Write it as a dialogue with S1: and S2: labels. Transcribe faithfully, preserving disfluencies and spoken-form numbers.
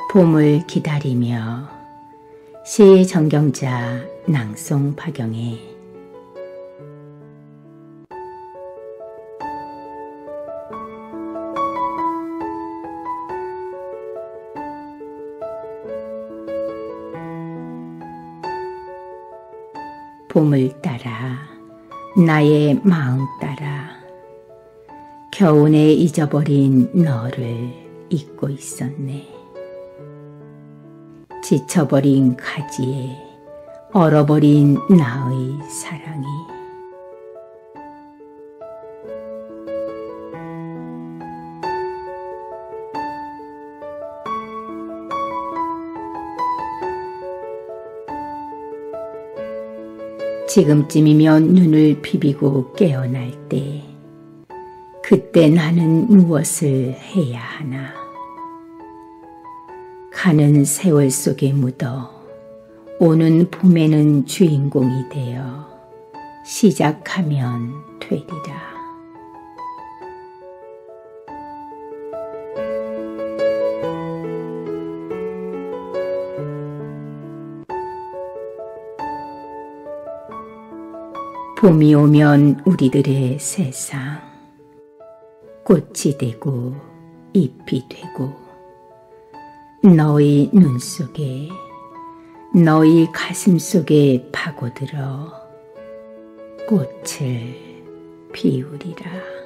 S1: 봄을 기다리며 시 정경자 낭송 박영애. 봄을 따라 나의 마음 따라 겨우내 잊어버린 너를 잊고 있었네. 지쳐버린 가지에 얼어버린 나의 사랑이 지금쯤이면 눈을 비비고 깨어날 때 그때 나는 무엇을 해야 하나. 가는 세월 속에 묻어 오는 봄에는 주인공이 되어 시작하면 되리라. 봄이 오면 우리들의 세상 꽃이 되고 잎이 되고 너의 눈 속에 너의 가슴 속에 파고들어 꽃을 피우리라.